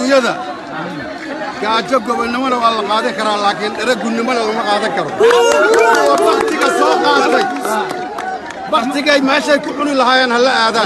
adduunyada gaajo gobonnimona waa la qaadan karaa laakiin dharagunnimona lama qaadan karo baktiga soo qaatay baktigay meeshay ku cuni lahaayeen hala aadaan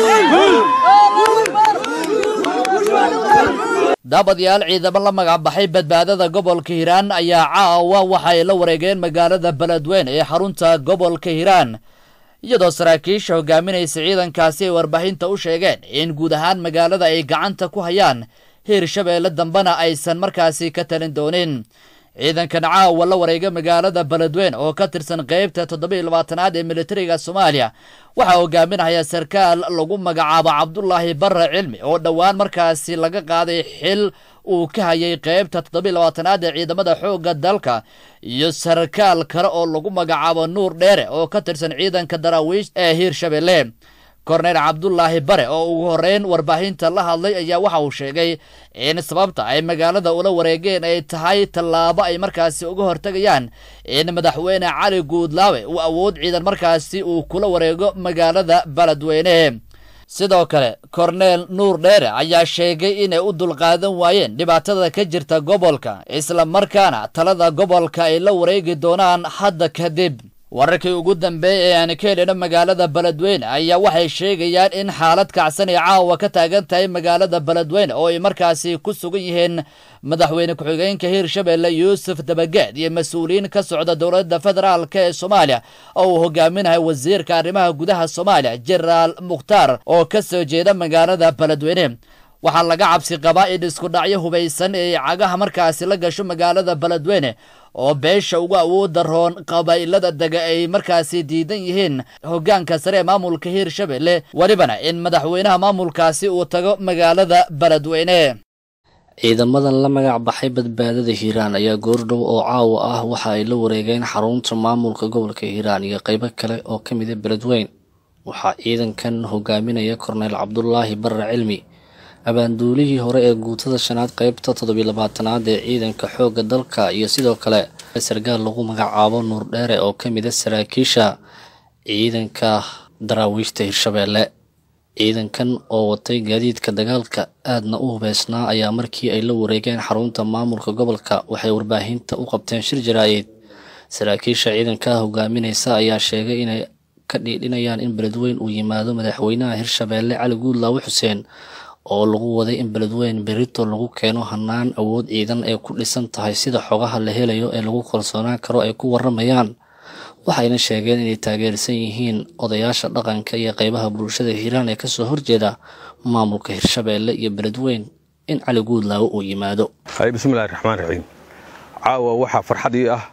daabadyaal ciidamo la magac baxay badbaadada gobolka Hiiraan ayaa caawa waxay la wareegeen magaalada Beledweyne ee xarunta gobolka Hiiraan iyadoo saraakiisha hogaaminaysa ciidankaasi ay warbaahinta u sheegeen in guud ahaan magaalada ay gacanta ku hayaan Hiirshabeelle dambana aysan markaasi ka talin doonin ciidankan caawa la wareega magaalada Beledweyne oo ka tirsan qaybta 27aad ee militariga Soomaaliya waxa hogaaminaya sarkaal lagu magacaabo Cabdullaahi Barre Cilmi oo dhawaan markaasi laga qaaday xil uu ka hayay qaybta 27aad ee ciidamada xoogga dalka iyo sarkaal kale oo lagu magacaabo Nuur Dheere oo ka tirsan ciidanka daraawiish ee Hiirshabeelle Korneyl Cabdullaahi Barre oo ugu horeyn warbaahinta la hadlay ayaa waxa uu sheegay in sababta ay magaalada ula wareegeen ay tahay tallaabo ay markaasi uga hortagayaan in madaxweyne Cali Guudlaawe uu awood ciidan markaasi uu kula wareego magaalada Beledweyne sidoo kale Korneyl Nuur Dheere ayaa sheegay inay u dulqaadan waayeen dhibaatada ka jirta gobolka isla markaana talada gobolka ay la wareegi doonaan hadda kadib wararkii ugu dambeeyay ee aan ka helino magaalada Beledweyne ayaa waxay sheegayaan in xaalad kacsan ay caawa ka taagan tahay magaalada Beledweyne oo ay markaasi ku sugan yihiin madaxweyne ku-xigeenka Hiirshabeelle Yuusuf Dabageed iyo mas'uuliyiin ka socda dowladda federaalka ee Soomaaliya oo uu hogaaminayo wasiirka arrimaha gudaha Soomaaliya Jeneraal Mukhtaar oo ka soo jeeda magaalada Beledweyne waxaa laga cabsi qabaa in isku dhacyo hubaysan ee cagaha markaasi la gasho magaalada Beledweyne oo beesha ugu awoodda roon qabaa'ilada daga ay markaasi diidan yihiin hoggaanka sare ee maamulka Hiirshabeelle walibana in madaxweynaha maamulkaasi uu tago magaalada Beledweyne ciidamadan la magac baxay badbaadada Hiiraan ayaa goordhow oo caawa ah waxa ay la wareegeen xarunta maamulka gobolka Hiiraan iyo qaybo kale oo ka mid ah Beledweyne waxa ciidankan hogaaminaya Korneyl Cabdullaahi Barre Cilmi abaanduulihii hore ee guutada shanaad qaybta 27aad ee ciidanka xoogga dalka iyo sidoo kale sargaal lagu magacaabo Nuur Dheere oo ka mid ah saraakiisha ciidanka daraawiishta Hiirshabeelle ciidankan oo watay gaadiidka dagaalka aadna u hubeysnaa ayaa markii ay la wareegeen xarunta maamulka gobolka waxay warbaahinta u qabteen shir jaraa'id saraakiisha ciidanka hogaaminaysa ayaa sheegay inay ka dhiidhinayaan in Beledweyne uu yimaado madaxweynaha Hiirshabeelle Cali Guudlaawe Xuseen oo lagu waday in Beledweyne berito lagu keeno hanaan awood ciidan ee ku dhisan tahay sida xogaha la helayo ee lagu kalsoonaan karo ay ku waramayaan waxayna sheegeen inay taageersan yihiin odayaasha dhaqanka iyo qaybaha bulshada Hiiraan ee ka soo horjeeda maamulka Hiirshabeelle iyo Beledweyne in Cali Guudlaawe uu yimaado bismillaahir rahmaanir rahiim caawa waxa farxad ii ah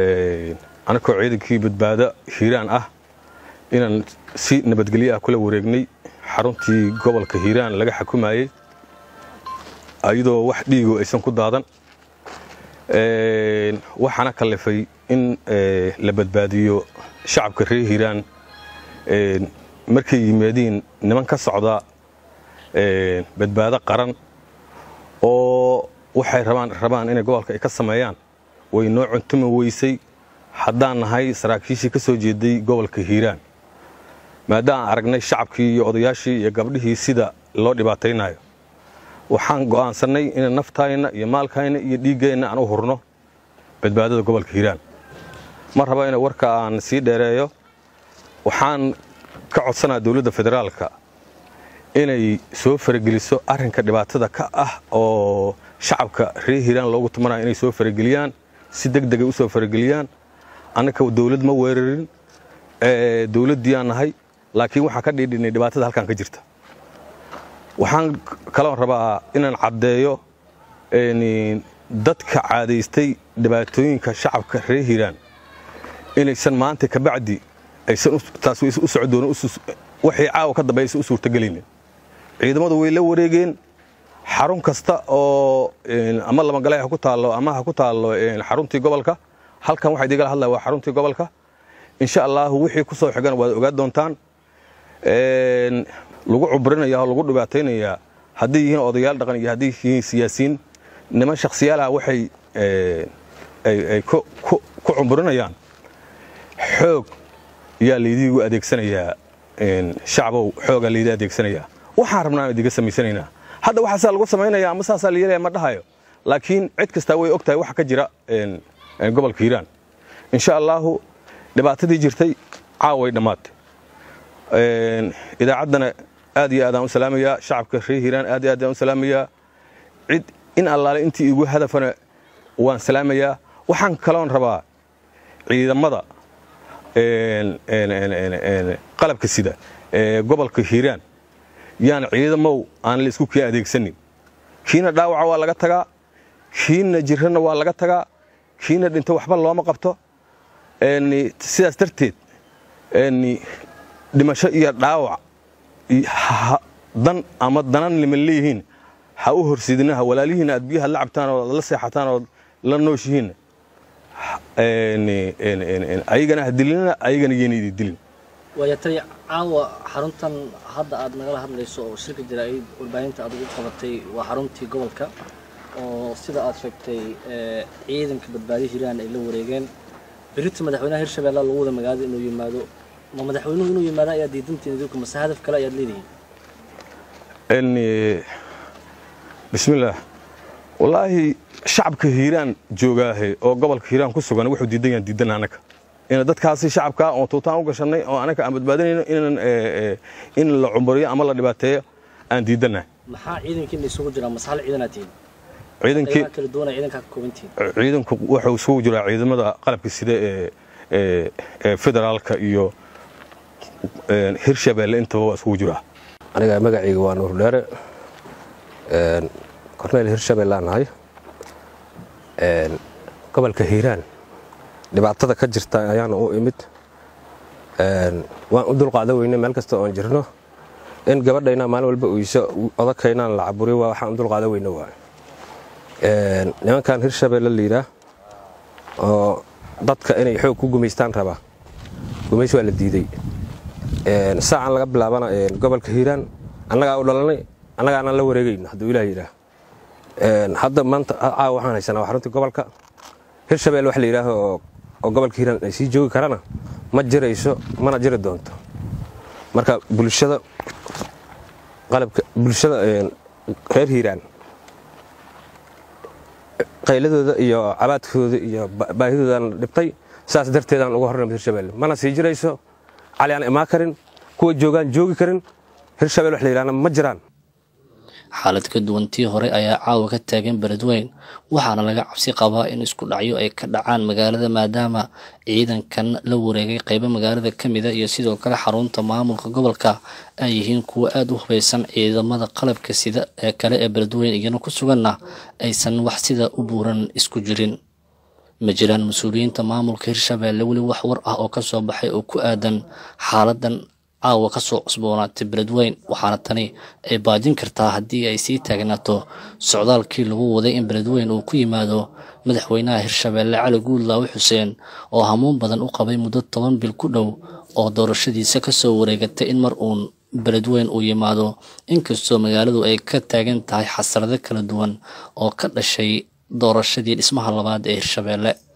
anakoo ciidankii badbaada Hiiraan ah inaan si nabadgelyo ah kula wareegnay xaruntii gobolka Hiiraan laga xukumayay ayadoo wax dhiigo aysan ku daadan waxaana kalifay in la badbaadiyo shacabka reer Hiiraan markay yimaadeen niman ka socda badbaado qaran oo waxay rabaan inay gobolka ay ka sameeyaan way noo cuntuma weysay haddaan nahay saraakiishii ka soo jeeday gobolka Hiiraan maadaama aragnay shacabkii iyo odayaashii iyo gabdhihii sida loo dhibaataynayo waxaan go'aansanay in naftayna iyo maalkayna iyo dhiigayna aan u hurno badbaadada gobolka Hiiraan ma raba in warka aan sii dheereeyo waxaan ka codsanaa dawladda federaalka inay soo farageliso arrinka dhibaatada ka ah oo shacabka reer Hiiraan loogu tumanayo inay soo farageliyaan si degdeg ah u soo farageliyaan annaka dawlad ma weerarin dawladii aan nahay laakiin waxa ka dhiidhinay dhibaatada halkan ka jirta waxaan kala rabaa inaan cadeeyo dadka caadaystay dhibaatooyinka shacabka reer Hiiraan inaysan maanta ka bacdi aysan taas u socdoon waxay caaw ka dambeeyay u suurtagelin ciidamadu way la wareegeen xarun kasta oo ama lama galay ku taalo ama ku taalo xaruntii gobolka halkan waxa diiga hadlaa waa xaruntii gobolka insha Allah wixii ku soo xigan waad ogaa doontaan lagu cubrinaya lagu dhibaataynaya hadii yihiin odayaal dhaqan iyo hadii yihiin siyaasiin niman shakhsiyaal ah waxay ay ku cubrinayaan xoog yaa leedigu adeegsanaya shacabku xooga leedii adeegsanaya waxaan rabnaa idiga sameysanaynaa hadda waxaasaa lagu samaynaya ama saasaa la yeelaya ma dhahayo laakiin cid kastaa way ogtahay waxa ka jira gobolka hiiraan insha allahu dhibaatadii jirtay caaway dhammaatay idaacaddana aad iyo aad aan u salaamayaa shacabka reer hiiraan aad iyo aad aan u salaamayaa cid in allaale intii igu hadafana waan salaamayaa waxaan kaloon rabaa ciidamada qalabka sida gobolka hiiraan yaan ciidamow aan la isku kii adeegsanin kiina dhaawaca waa laga tagaa kiina jirrana waa laga tagaa kiina dhinto waxba looma qabto sidaas darteed dhimasho iyo dhaawac dan ama danan liman leeyihiin ha u horsidinaha walaalihiina aad biyaha la cabtaan oo la seexataan oo la nooshihiin ayagana ha dilina ayagana yeena idin dilin ويتري عاوة حرنتن هذا أد نقله هذا ليس أو شركة جرائد والبيانات أدو قبضتي وحرنتي قبلك وسيدا أتفكتي عيدن كبدباري هيران اللي وريجين بريت مدحونا هيرشبه الله لوده مجاد إنه يمادو ما مدحونا إنه يمادا يا ديدن تندوكم بس هدف كلا يدليني إني بسم الله والله شعب كهيران جوجاه أو قبل كهيران كسر أنا واحد ديدن عنك إن dadkaasi shacabka oo tootaan u gashanay oo anaka aan badbaadinayno in la cumriyo ama la dhibaateeyo aan diidanahay maxaa ciidankiina isugu jira mas'al ciidanatiin ciidankii kala duwan ciidanka ka koobantiin ciidanku wuxuu isugu jira ciidamada qalabka sida federaalka iyo Hirshabelle intaba isugu jira aniga magacayga waa Nuur Dheere korneel Hirshabelle aan ahay gobolka Hiiraan dhibaatada ka jirta ayaan u imid waan u dulqaaday weynaa meel kasta oo jirno in gabadhayna maalin walba uu iso odakayna la caburiyo waxaan u dulqaaday weynaa waa nimankan Hirshabelle liira oo dadka inay xoog ku gumeystaan raba gumeys waa la diiday saacan laga bilaabana gobolka Hiiraan annaga u dhalanay annaga aan la wareegayno haduu Ilaahay yiraahdo hadda maanta waxaan haysanaa xarunta gobolka Hirshabelle wax la yiraahdo oo gobolka Hiiraan ay sii joogi karana ma jirayso mana jiri doonto marka bulshada qalabka bulshada reer Hiiraan qayladooda iyo abaadkooda iyo baahidooda dhibtay saas darteedaan ugu horreeyay Hirshabelle mana sii jirayso cali aan ima karin kuwa joogan joogi karin Hirshabelle wax la yiraahdo ma jiraan xaalad ka duwantii hore ayaa caawa ka taagan Beledweyne waxaana laga cabsi qabaa in isku dhacyo ay ka dhacaan magaalada maadaama ciidankan la wareegay qaybo magaalada kamid ah iyo sidoo kale xarunta maamulka gobolka ay yihiin kuwa aad u hubeysan ciidamada qalabka sida ee kale ee Beledweyne iyana ku suganna aysan wax sida u buuran isku jirin ma jiraan mas'uuliyiinta maamulka Hirshabelle wali wax war ah oo ka soo baxay oo ku aadan xaaladan caawa ka soo cusboonaatay Beledweyne waxaana tani ay baajin kartaa haddii ay sii taagnaato socdaalkii lagu waday in Beledweyne uu ku yimaado madaxweynaha Hirshabelle Cali Guudlaawe Xuseen oo hamuun badan u qabay muddo 10 bil ku dhow oo doorashadiisa ka soo wareegatay in mar uun Beledweyne uu yimaado inkastoo magaaladu ay ka taagan tahay xasarado kala duwan oo ka dhashay doorashadii dhismaha labaad ee Hirshabelle